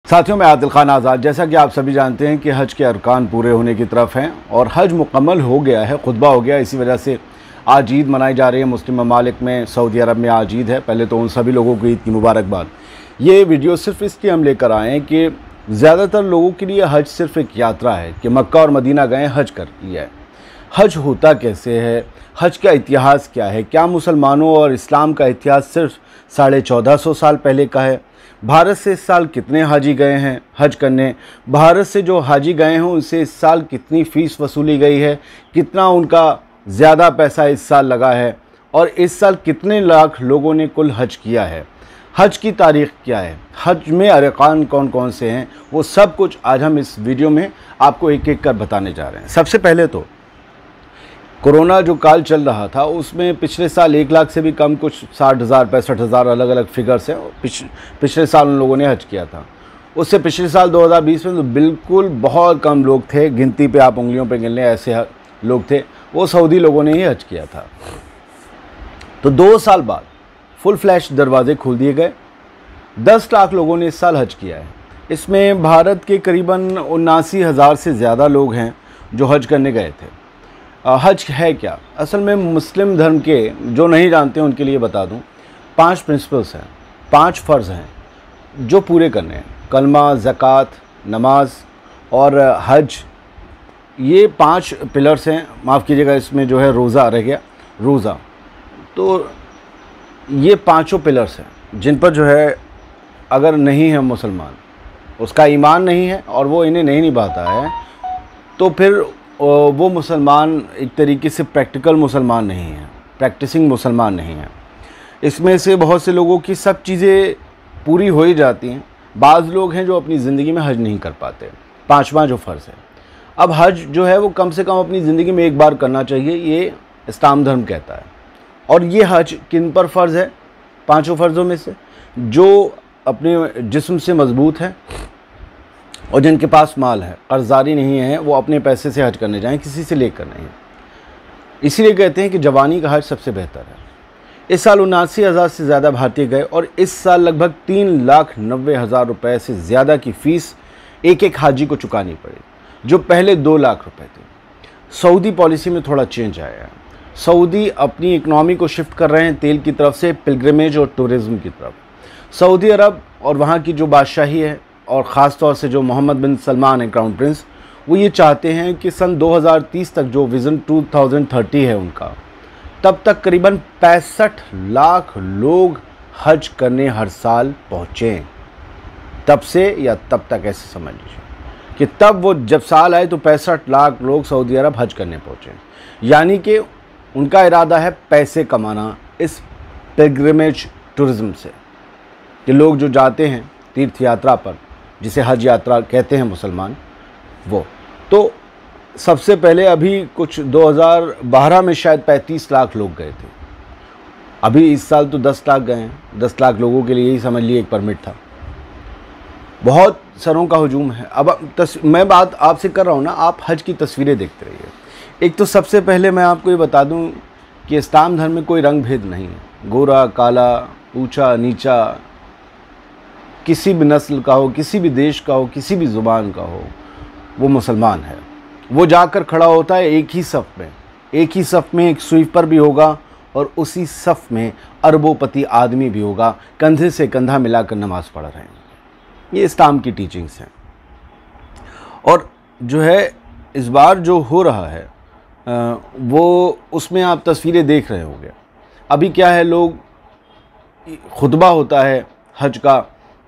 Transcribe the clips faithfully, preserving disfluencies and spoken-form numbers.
साथियों, मैं आदिल खान आज़ाद। जैसा कि आप सभी जानते हैं कि हज के अरकान पूरे होने की तरफ हैं और हज मुकम्मल हो गया है, खुतबा हो गया। इसी वजह से आज ईद मनाई जा रही है मुस्लिम ममालिक में। सऊदी अरब में आज ईद है। पहले तो उन सभी लोगों को ईद की मुबारकबाद। ये वीडियो सिर्फ इसलिए हम लेकर आए हैं कि ज़्यादातर लोगों के लिए हज सिर्फ एक यात्रा है कि मक्का और मदीना गए, हज कर लिया है। हज होता कैसे है, हज का इतिहास क्या है, क्या मुसलमानों और इस्लाम का इतिहास सिर्फ साढ़े चौदह सौ साल पहले का है। भारत से इस साल कितने हाजी गए हैं हज करने, भारत से जो हाजी गए हैं उनसे इस साल कितनी फ़ीस वसूली गई है, कितना उनका ज़्यादा पैसा इस साल लगा है और इस साल कितने लाख लोगों ने कुल हज किया है। हज की तारीख़ क्या है, हज में अरकान कौन कौन से हैं, वो सब कुछ आज हम इस वीडियो में आपको एक एक कर बताने जा रहे हैं। सबसे पहले तो कोरोना जो काल चल रहा था उसमें पिछले साल एक लाख से भी कम, कुछ साठ हज़ार पैंसठ हज़ार अलग अलग फिगर्स हैं, पिछ, पिछले साल उन लोगों ने हज किया था। उससे पिछले साल दो हज़ार बीस में तो बिल्कुल बहुत कम लोग थे, गिनती पे आप उंगलियों पे गिन लें ऐसे लोग थे। वो सऊदी लोगों ने ही हज किया था। तो दो साल बाद फुल फ्लैश दरवाजे खोल दिए गए। दस लाख लोगों ने इस साल हज किया है। इसमें भारत के करीबन उन्नासी हज़ार से ज़्यादा लोग हैं जो हज करने गए थे। हज है क्या? असल में मुस्लिम धर्म के जो नहीं जानते हैं उनके लिए बता दूं, पांच प्रिंसिपल्स हैं, पांच फ़र्ज़ हैं जो पूरे करने हैं। कलमा, ज़कात, नमाज और हज, ये पांच पिलर्स हैं। माफ़ कीजिएगा, इसमें जो है रोज़ा रह गया, रोज़ा। तो ये पांचों पिलर्स हैं जिन पर जो है अगर नहीं है मुसलमान, उसका ईमान नहीं है और वो इन्हें नहीं निभाता है, तो फिर वो मुसलमान एक तरीके से प्रैक्टिकल मुसलमान नहीं है, प्रैक्टिसिंग मुसलमान नहीं है। इसमें से बहुत से लोगों की सब चीज़ें पूरी हो ही जाती हैं। बाज़ लोग हैं जो अपनी ज़िंदगी में हज नहीं कर पाते। पांचवा जो फ़र्ज़ है, अब हज जो है वो कम से कम अपनी ज़िंदगी में एक बार करना चाहिए, ये इस्लाम धर्म कहता है। और ये हज किन पर फ़र्ज़ है? पाँचों फ़र्ज़ों में से जो अपने जिस्म से मजबूत है और जिनके पास माल है, कर्ज़दारी नहीं है, वो अपने पैसे से हज करने जाएं, किसी से लेकर नहीं। इसीलिए कहते हैं कि जवानी का हज सबसे बेहतर है। इस साल उनासी हज़ार से ज़्यादा भारतीय गए और इस साल लगभग तीन लाख नब्बे हज़ार रुपये से ज़्यादा की फ़ीस एक एक हाजी को चुकानी पड़ी, जो पहले दो लाख रुपए थे। सऊदी पॉलिसी में थोड़ा चेंज आया है। सऊदी अपनी इकनॉमी को शिफ्ट कर रहे हैं तेल की तरफ से पिलग्रिमेज और टूरिज़्म की तरफ। सऊदी अरब और वहाँ की जो बादशाही है और ख़ास तौर से जो मोहम्मद बिन सलमान है, क्राउन प्रिंस, वो ये चाहते हैं कि सन दो हज़ार तीस तक जो विज़न दो हज़ार तीस है उनका, तब तक करीबन पैंसठ लाख लोग हज करने हर साल पहुँचें। तब से या तब तक, ऐसे समझ लीजिए कि तब वो जब साल आए तो पैंसठ लाख लोग सऊदी अरब हज करने पहुँचे। यानी कि उनका इरादा है पैसे कमाना इस पिलग्रिमेज टूरिज़्म से, कि लोग जो जाते हैं तीर्थ यात्रा पर, जिसे हज यात्रा कहते हैं मुसलमान, वो तो सबसे पहले अभी कुछ दो हज़ार बारह में शायद पैंतीस लाख लोग गए थे। अभी इस साल तो दस लाख गए हैं। दस लाख लोगों के लिए ही समझ लिए एक परमिट था। बहुत सरों का हुजूम है। अब तस, मैं बात आपसे कर रहा हूँ ना, आप हज की तस्वीरें देखते रहिए। एक तो सबसे पहले मैं आपको ये बता दूँ कि इस्लाम धर्म में कोई रंग भेद नहीं है। गोरा, काला, ऊंचा, नीचा, किसी भी नस्ल का हो, किसी भी देश का हो, किसी भी ज़ुबान का हो, वो मुसलमान है। वो जाकर खड़ा होता है एक ही सफ़ में, एक ही सफ़ में एक स्वीपर भी होगा और उसी सफ़ में अरबोपति आदमी भी होगा, कंधे से कंधा मिलाकर नमाज़ पढ़ रहे हैं। ये इस्लाम की टीचिंग्स हैं। और जो है इस बार जो हो रहा है वो, उसमें आप तस्वीरें देख रहे होंगे। अभी क्या है, लोग खुतबा होता है हज का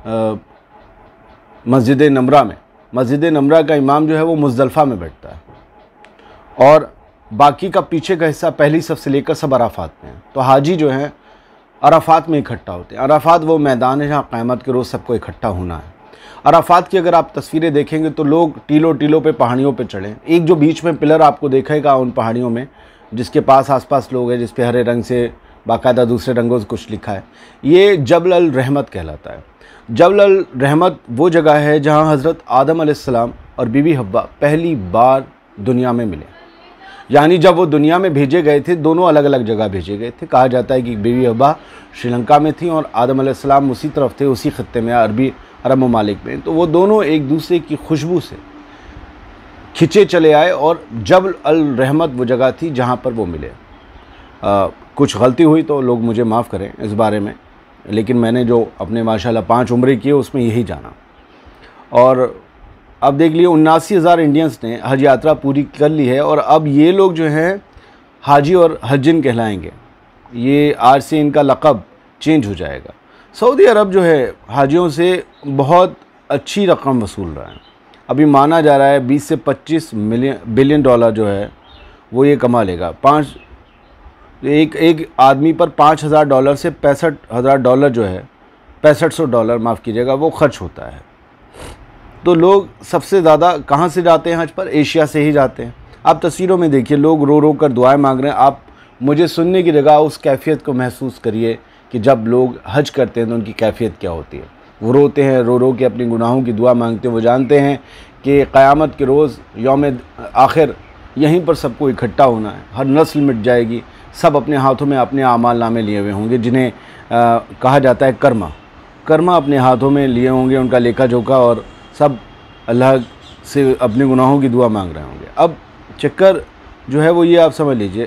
मस्जिद नमरा में। मस्जिद नमरा का इमाम जो है वो मुज़दलिफ़ा में बैठता है और बाकी का पीछे का हिस्सा पहली सफ़ से लेकर सब अराफात में है। तो हाजी जो हैं अराफात में इकट्ठा होते हैं। अराफात वो मैदान है जहाँ क़यामत के रोज़ सबको इकट्ठा होना है। अराफात की अगर आप तस्वीरें देखेंगे तो लोग टीलों टीलों पे पहाड़ियों पे चढ़े। एक जो बीच में पिलर आपको देखेगा उन पहाड़ियों में, जिसके पास आसपास लोग हैं, जिस पे हरे रंग से बाकायदा दूसरे रंगों से कुछ लिखा है, ये जबल अल रहमत कहलाता है। जबल अल रहमत वो जगह है जहाँ हज़रत आदम अलैहिस्सलाम और बीबी हव्वा पहली बार दुनिया में मिले। यानी जब वो दुनिया में भेजे गए थे, दोनों अलग अलग जगह भेजे गए थे। कहा जाता है कि बीवी हब्बा श्रीलंका में थी और आदम अलैहिस्सलाम उसी तरफ थे, उसी खत्ते में, अरबी अरब ममालिक में। तो वो दोनों एक दूसरे की खुशबू से खिंचे चले आए और जबल अल रहमत वो जगह थी जहाँ पर वो मिले। आ, कुछ गलती हुई तो लोग मुझे माफ़ करें इस बारे में, लेकिन मैंने जो अपने माशाल्लाह पाँच उम्रे किए उसमें यही जाना। और अब देख लिए उन्नासी हज़ार इंडियंस ने हज यात्रा पूरी कर ली है और अब ये लोग जो हैं हाजी और हज्जिन कहलाएंगे। ये आज से इनका लक़ब चेंज हो जाएगा। सऊदी अरब जो है हाजियों से बहुत अच्छी रकम वसूल रहा है। अभी माना जा रहा है बीस से पच्चीस मिलियन बिलियन डॉलर जो है वो ये कमा लेगा। पाँच एक एक आदमी पर पाँच हज़ार डॉलर से पैंसठ हज़ार डॉलर जो है पैंसठ सौ डॉलर माफ़ कीजिएगा वो खर्च होता है। तो लोग सबसे ज़्यादा कहाँ से जाते हैं हज पर? एशिया से ही जाते हैं। आप तस्वीरों में देखिए, लोग रो रो कर दुआएं मांग रहे हैं। आप मुझे सुनने की जगह उस कैफियत को महसूस करिए कि जब लोग हज करते हैं तो उनकी कैफियत क्या होती है। वो रोते हैं, रो रो के अपनी गुनाहों की दुआ मांगते हैं। वो जानते हैं कि क़यामत के रोज़ यौम आखिर यहीं पर सबको इकट्ठा होना है, हर नस्ल मिट जाएगी, सब अपने हाथों में अपने आमाल नामे लिए हुए होंगे, जिन्हें आ, कहा जाता है कर्मा कर्मा अपने हाथों में लिए होंगे, उनका लेखा जोखा, और सब अल्लाह से अपने गुनाहों की दुआ मांग रहे होंगे। अब चक्कर जो है वो ये आप समझ लीजिए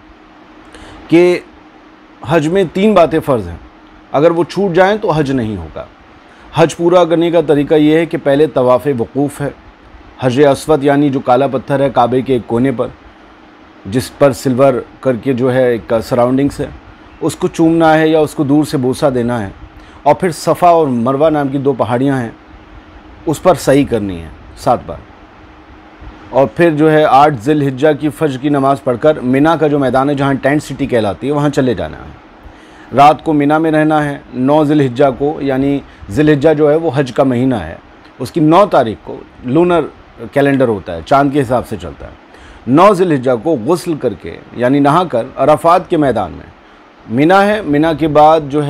कि हज में तीन बातें फ़र्ज़ हैं। अगर वो छूट जाएं तो हज नहीं होगा। हज पूरा करने का तरीका ये है कि पहले तवाफ़ वक़ूफ़ है, हज अस्वद यानी जो काला पत्थर है काबे के एक कोने पर, जिस पर सिल्वर करके जो है एक सराउंडिंग्स है, उसको चूमना है या उसको दूर से बोसा देना है। और फिर सफ़ा और मरवा नाम की दो पहाड़ियाँ हैं, उस पर सही करनी है सात बार। और फिर जो है आठ ज़िलहिज्जा की फ़ज्र की नमाज़ पढ़कर मिना का जो मैदान है जहाँ टेंट सिटी कहलाती है वहाँ चले जाना है। रात को मिना में रहना है। नौ ज़िलहिज्जा को, यानी ज़िलहिज्जा जो है वो हज का महीना है, उसकी नौ तारीख को लूनर कैलेंडर होता है, चाँद के हिसाब से चलता है। नौ ज़िलहिज्जा को गुस्ल करके यानी नहा कर अराफात के मैदान में, मिना है, मिना के बाद जो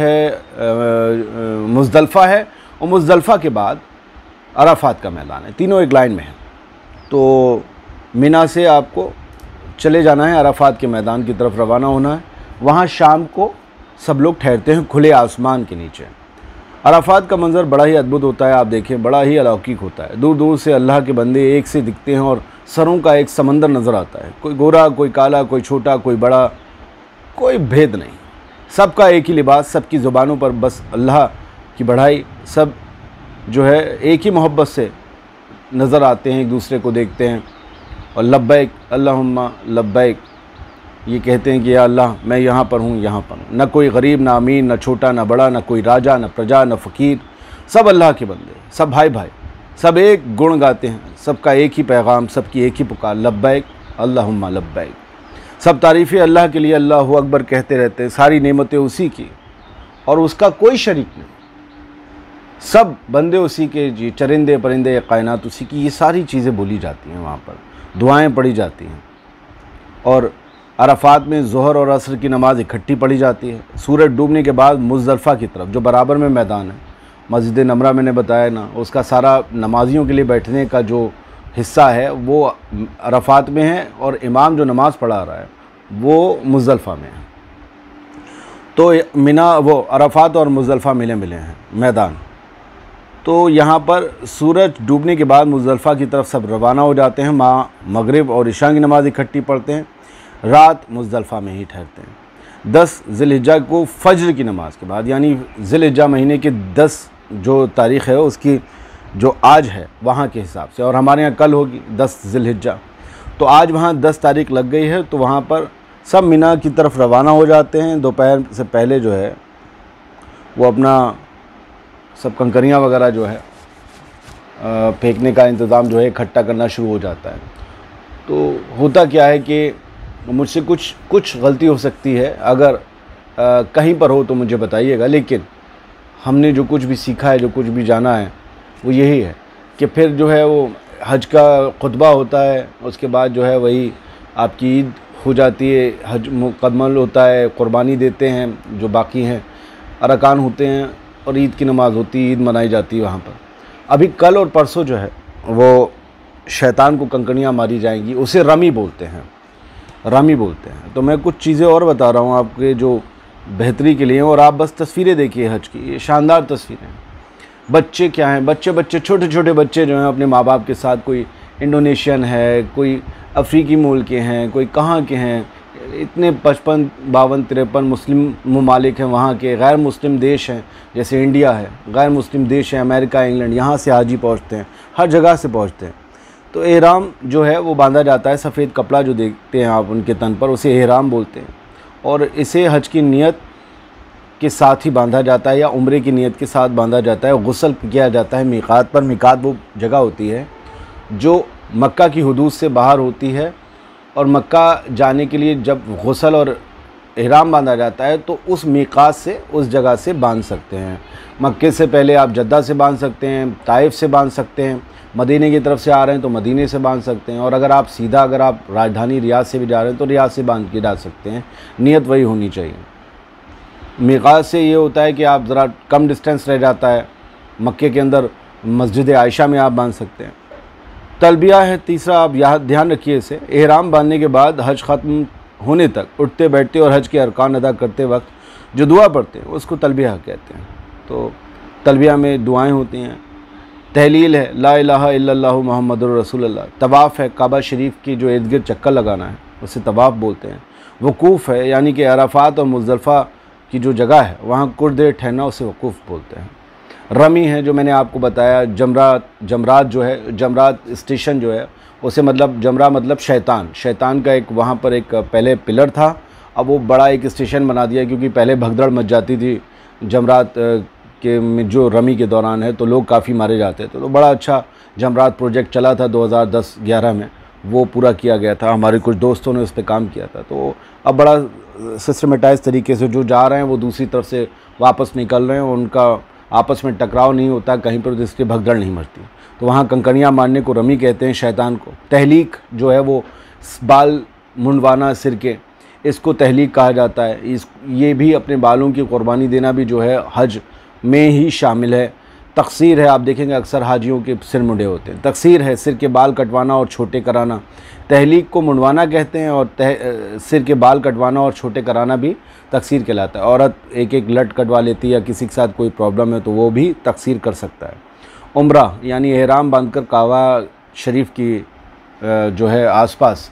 है मुज़दलिफ़ा है, और मुज़दलिफ़ा के बाद अराफात का मैदान है। तीनों एक लाइन में है। तो मिना से आपको चले जाना है, अराफात के मैदान की तरफ रवाना होना है। वहाँ शाम को सब लोग ठहरते हैं खुले आसमान के नीचे। अराफात का मंज़र बड़ा ही अद्भुत होता है। आप देखें, बड़ा ही अलौकिक होता है। दूर दूर से अल्लाह के बंदे एक से दिखते हैं और सरों का एक समंदर नज़र आता है। कोई गोरा, कोई काला, कोई छोटा, कोई बड़ा, कोई भेद नहीं। सबका एक ही लिबास, सबकी ज़ुबानों पर बस अल्लाह की बढ़ाई। सब जो है एक ही मोहब्बत से नज़र आते हैं, एक दूसरे को देखते हैं और लब्बैक अल्लाहुम्मा लब्बैक ये कहते हैं कि या अल्लाह मैं यहाँ पर हूँ, यहाँ पर हूँ। न कोई गरीब, ना अमीर, न छोटा, न बड़ा, न कोई राजा, न प्रजा, न फ़कीर, सब अल्लाह के बंदे, सब भाई भाई, सब एक गुण गाते हैं। सबका एक ही पैगाम, सबकी एक ही पुकार, लब्बैक अल्लाहुम्मा लब्बैक। सब तारीफ़ें अल्लाह के लिए अल्लाहु अकबर कहते रहते हैं। सारी नेमतें उसी की और उसका कोई शरीक नहीं। सब बंदे उसी के, जी चरिंदे परिंदे कायनात उसी की। ये सारी चीज़ें बोली जाती हैं वहाँ पर, दुआएं पढ़ी जाती हैं। और अराफात में ज़ोहर और असर की नमाज़ इकट्ठी पढ़ी जाती है। सूरज डूबने के बाद मुज़दलिफ़ा की तरफ, जो बराबर में मैदान है, मस्जिद नमरा मैंने बताया ना, उसका सारा नमाजियों के लिए बैठने का जो हिस्सा है वो अराफात में है और इमाम जो नमाज़ पढ़ा रहा है वो मुज़दलिफ़ा में है। तो मिना वो अराफात और मुज़दलिफ़ा मिले मिले हैं मैदान। तो यहाँ पर सूरज डूबने के बाद मुज़दलिफ़ा की तरफ सब रवाना हो जाते हैं। माँ मगरिब और इशा की नमाज़ इकट्ठी पढ़ते हैं, रात मुज़दलिफ़ा में ही ठहरते हैं। दस ज़िलहिज्जा को फ़ज्र की नमाज़ के बाद, यानी ज़िलहिज्जा महीने के दस जो तारीख़ है उसकी जो आज है वहाँ के हिसाब से, और हमारे यहाँ कल होगी दस ज़िलहिज्जा, तो आज वहाँ दस तारीख़ लग गई है। तो वहाँ पर सब मिना की तरफ रवाना हो जाते हैं। दोपहर से पहले जो है वो अपना सब कंकरियाँ वगैरह जो है फेंकने का इंतज़ाम जो है इकट्ठा करना शुरू हो जाता है। तो होता क्या है कि मुझसे कुछ कुछ गलती हो सकती है, अगर आ, कहीं पर हो तो मुझे बताइएगा, लेकिन हमने जो कुछ भी सीखा है, जो कुछ भी जाना है वो यही है कि फिर जो है वो हज का खुतबा होता है, उसके बाद जो है वही आपकी ईद हो जाती है, हज मुकम्मल होता है, क़ुरबानी देते हैं जो बाकी हैं, अरकान होते हैं और ईद की नमाज़ होती है, ईद मनाई जाती है वहाँ पर। अभी कल और परसों जो है वो शैतान को कंकड़ियाँ मारी जाएंगी, उसे रमी बोलते हैं। रमी बोलते हैं। तो मैं कुछ चीज़ें और बता रहा हूँ आपके जो बेहतरी के लिए, और आप बस तस्वीरें देखिए हज की, ये शानदार तस्वीरें हैं। बच्चे क्या हैं, बच्चे बच्चे छोटे छोटे बच्चे जो हैं अपने माँ बाप के साथ, कोई इंडोनेशियन है, कोई अफ्रीकी मुल्क के हैं, कोई कहाँ के हैं, इतने पचपन बावन तिरपन मुस्लिम ममालिक हैं वहाँ के, गैर मुस्लिम देश हैं जैसे इंडिया है, गैर मुस्लिम देश हैं अमेरिका इंग्लैंड, यहाँ से हाजी पहुँचते हैं, हर जगह से पहुँचते हैं। तो एहराम जो है वो बांधा जाता है, सफ़ेद कपड़ा जो देखते हैं आप उनके तन पर, उसे एहराम बोलते हैं। और इसे हज की नियत के साथ ही बांधा जाता है या उम्रे की नियत के साथ बांधा जाता है। गुस्ल किया जाता है मीकात पर। मीकात वो जगह होती है जो मक्का की हदूद से बाहर होती है, और मक्का जाने के लिए जब गुस्ल और एहराम बांधा जाता है तो उस मीकात से, उस जगह से बांध सकते हैं। मक्के से पहले आप जद्दा से बांध सकते हैं, ताइफ से बांध सकते हैं, मदीने की तरफ से आ रहे हैं तो मदीने से बांध सकते हैं, और अगर आप सीधा अगर आप राजधानी रियाद से भी जा रहे हैं तो रियाद से बांध के जा सकते हैं। नियत वही होनी चाहिए। मीकात से ये होता है कि आप ज़रा कम डिस्टेंस रह जाता है, मक्के के अंदर मस्जिद आयशा में आप बांध सकते हैं। तलबिया है तीसरा, आप यहाँ ध्यान रखिए इसे। एहराम बांधने के बाद हज ख़त्म होने तक उठते बैठते और हज के अरकान अदा करते वक्त जो दुआ पढ़ते हैं उसको तलबिया कहते हैं। तो तलबिया में दुआएं होती हैं। तहलील है, ला इलाहा इल्लल्लाहु मुहम्मदुर रसूलुल्लाह। तवाफ़ है, काबा शरीफ की जो इर्द गिर्द चक्कर लगाना है उसे तवाफ़ बोलते हैं। वकूफ़ है, यानी कि अराफात और मुज़दलिफ़ा की जो जगह है वहाँ कुछ देर ठहरना, उसे वकूफ़ बोलते हैं। रमी है, जो मैंने आपको बताया। जमरात, जमरात जो है, जमरात स्टेशन जो है उसे मतलब जमरा मतलब शैतान, शैतान का एक वहाँ पर एक पहले पिलर था, अब वो बड़ा एक स्टेशन बना दिया, क्योंकि पहले भगदड़ मच जाती थी जमरात के में जो रमी के दौरान है, तो लोग काफ़ी मारे जाते थे। तो बड़ा अच्छा जमरात प्रोजेक्ट चला था दो हज़ार दस ग्यारह में, वो पूरा किया गया था। हमारे कुछ दोस्तों ने उस पर काम किया था। तो अब बड़ा सिस्टमेटाइज तरीके से जो जा रहे हैं वो दूसरी तरफ से वापस निकल रहे हैं, उनका आपस में टकराव नहीं होता कहीं पर, जिसकी भगदड़ नहीं मचती। तो वहाँ कंकड़ियाँ मारने को रमी कहते हैं, शैतान को। तहलीक जो है वो बाल मुंडवाना सिर के, इसको तहलीक कहा जाता है। इस ये भी अपने बालों की कुर्बानी देना भी जो है हज में ही शामिल है। तकसीर है, आप देखेंगे अक्सर हाजियों के सिर मुंडे होते हैं। तकसीर है, सिर के बाल कटवाना और छोटे कराना। तहलीक को मुंडवाना कहते हैं, और तह सिर के बाल कटवाना और छोटे कराना भी तकसीर कहलाता है। औरत एक एक लट कटवा लेती है या किसी के साथ कोई प्रॉब्लम है तो वो भी तकसीर कर सकता है। उम्रा यानी एहराम बांधकर काबा शरीफ की जो है आसपास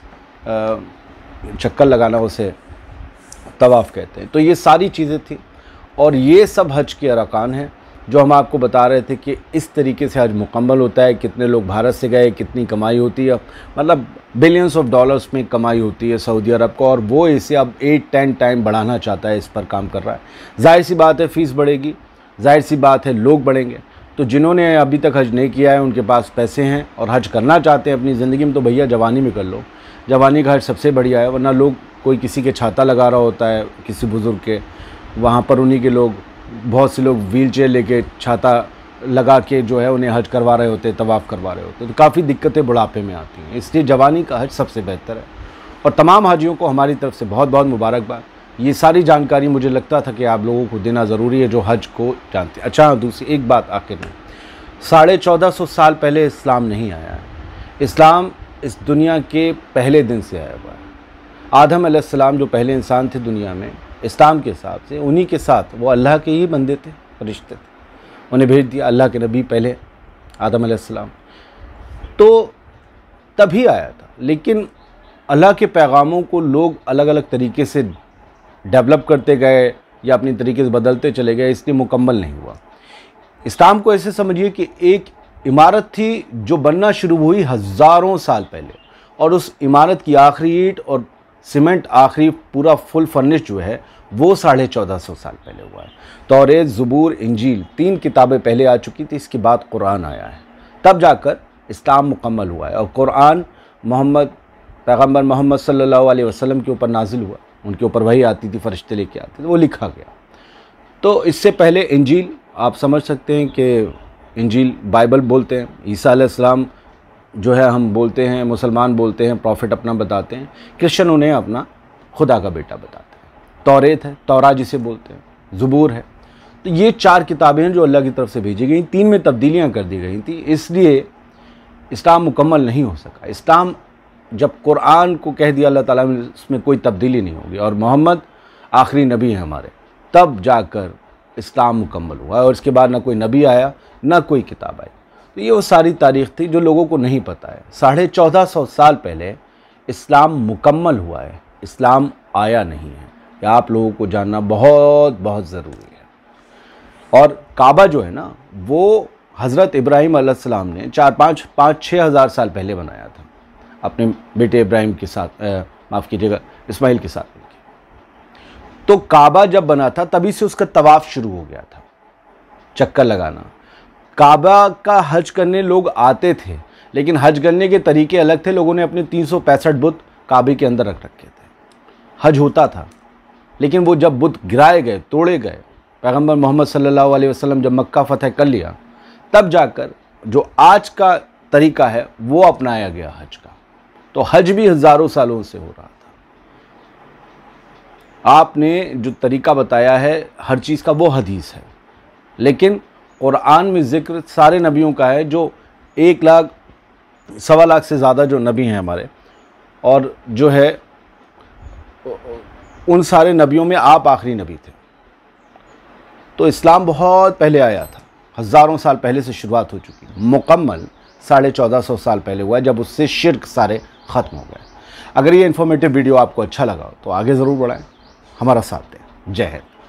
चक्कर लगाना, उसे तवाफ़ कहते हैं। तो ये सारी चीज़ें थी, और ये सब हज के अरकान हैं जो हम आपको बता रहे थे कि इस तरीके से हज मुकम्मल होता है। कितने लोग भारत से गए, कितनी कमाई होती है, मतलब बिलियंस ऑफ डॉलर्स में कमाई होती है सऊदी अरब को, और वो इसे अब एट टेन टाइम बढ़ाना चाहता है, इस पर काम कर रहा है। जाहिर सी बात है फ़ीस बढ़ेगी, जाहिर सी बात है लोग बढ़ेंगे। तो जिन्होंने अभी तक हज नहीं किया है, उनके पास पैसे हैं और हज करना चाहते हैं अपनी ज़िंदगी में, तो भैया जवानी में कर लो। जवानी का हज सबसे बढ़िया है, वरना लोग, कोई किसी के छाता लगा रहा होता है किसी बुज़ुर्ग के, वहाँ पर उन्हीं के लोग, बहुत से लोग व्हील चेयर लेके छाता लगा के जो है उन्हें हज करवा रहे होते, तवाफ़ करवा रहे होते, तो काफ़ी दिक्कतें बुढ़ापे में आती हैं। इसलिए जवानी का हज सबसे बेहतर है। और तमाम हाजियों को हमारी तरफ से बहुत बहुत मुबारकबाद। ये सारी जानकारी मुझे लगता था कि आप लोगों को देना ज़रूरी है जो हज को जानते हैं। अच्छा, दूसरी एक बात आखिर में, साढ़े चौदह सौ साल पहले इस्लाम नहीं आया है। इस्लाम इस दुनिया के पहले दिन से आया हुआ है। आदम अलैहिस्सलाम जो पहले इंसान थे दुनिया में, इस्लाम के हिसाब से उन्हीं के साथ वो अल्लाह के ही बंदे थे, फरिश्ते थे, उन्हें भेज दिया अल्लाह के नबी पहले आदम अलैहिस्सलाम, तो तभी आया था। लेकिन अल्लाह के पैगामों को लोग अलग अलग तरीके से डेवलप करते गए या अपनी तरीके से बदलते चले गए, इसलिए मुकम्मल नहीं हुआ। इस्लाम को ऐसे समझिए कि एक इमारत थी जो बनना शुरू हुई हज़ारों साल पहले, और उस इमारत की आखिरी ईंट और सीमेंट, आखिरी पूरा फुल फर्निश जो है वो साढ़े चौदह सौ साल पहले हुआ है। तौरेत, ज़बूर, इंजील, तीन किताबें पहले आ चुकी थी, इसके बाद कुरान आया है, तब जाकर इस्लाम मुकम्मल हुआ है। और कुरान मोहम्मद पैगम्बर मोहम्मद सल्लल्लाहु अलैहि वसल्लम के ऊपर नाजिल हुआ, उनके ऊपर वही आती थी, फरिश्ते लेके आते थे, वो लिखा गया। तो इससे पहले इंजील, आप समझ सकते हैं कि इंजील बाइबल बोलते हैं, ईसा अलैहिस्सलाम जो है हम बोलते हैं, मुसलमान बोलते हैं प्रॉफिट अपना बताते हैं, क्रिश्चियन उन्हें अपना खुदा का बेटा बताते हैं। तौरेत है, तौरा जिसे बोलते हैं, ज़बूर है। तो ये चार किताबें हैं जो अल्लाह की तरफ से भेजी गई। तीन में तब्दीलियाँ कर दी गई थी, इसलिए इस्लाम मुकम्मल नहीं हो सका। इस्लाम जब कुरान को कह दिया अल्लाह ताला ने इसमें कोई तब्दीली नहीं होगी और मोहम्मद आखिरी नबी हैं हमारे, तब जाकर इस्लाम मुकम्मल हुआ और इसके बाद ना कोई नबी आया ना कोई किताब आई। तो ये वो सारी तारीख़ थी जो लोगों को नहीं पता है। साढ़े चौदह सौ साल पहले इस्लाम मुकम्मल हुआ है, इस्लाम आया नहीं है। ये आप लोगों को जानना बहुत बहुत ज़रूरी है। और काबा जो है ना, वो हज़रत इब्राहीम अलैहिस्सलाम ने चार पाँच पाँच छः हज़ार साल पहले बनाया था अपने बेटे इब्राहीम के साथ, माफ़ कीजिएगा इस्माइल के साथ मिलकर। तो काबा जब बना था तभी से उसका तवाफ़ शुरू हो गया था, चक्कर लगाना। काबा का हज करने लोग आते थे, लेकिन हज करने के तरीके अलग थे। लोगों ने अपने तीन सौ पैंसठ बुत काबे के अंदर रख रखे थे। हज होता था, लेकिन वो जब बुत गिराए गए, तोड़े गए, पैगंबर मोहम्मद सल्लल्लाहु अलैहि वसल्लम जब मक्का फतह कर लिया, तब जाकर जो आज का तरीका है वो अपनाया गया हज का। तो हज भी हज़ारों सालों से हो रहा था। आपने जो तरीका बताया है हर चीज़ का, वो हदीस है, लेकिन कुरान में ज़िक्र सारे नबियों का है, जो एक लाख सवा लाख से ज़्यादा जो नबी हैं हमारे, और जो है उन सारे नबियों में आप आखिरी नबी थे। तो इस्लाम बहुत पहले आया था, हज़ारों साल पहले से शुरुआत हो चुकी है। मुकम्मल साढ़े चौदह सौ साल पहले हुआ है, जब उससे शिर्क सारे ख़त्म हो गए। अगर ये इन्फॉर्मेटिव वीडियो आपको अच्छा लगा तो आगे ज़रूर बढ़ाएं, हमारा साथ दें। जय हिंद।